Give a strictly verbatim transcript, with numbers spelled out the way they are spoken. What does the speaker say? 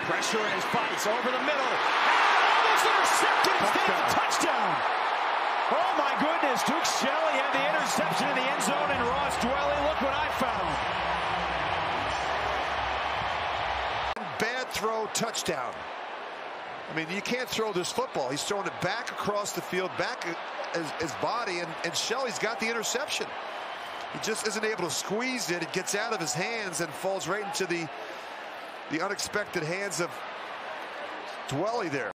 Pressure in his fights over the middle. And almost intercepted. Touchdown. Touchdown. Oh my goodness. Duke Shelley had the interception in the end zone, and Ross Dwelley, look what I found. Bad throw, touchdown. I mean, you can't throw this football. He's throwing it back across the field, back his, his body, and, and Shelley's got the interception. He just isn't able to squeeze it. It gets out of his hands and falls right into the, the unexpected hands of Dwelley there.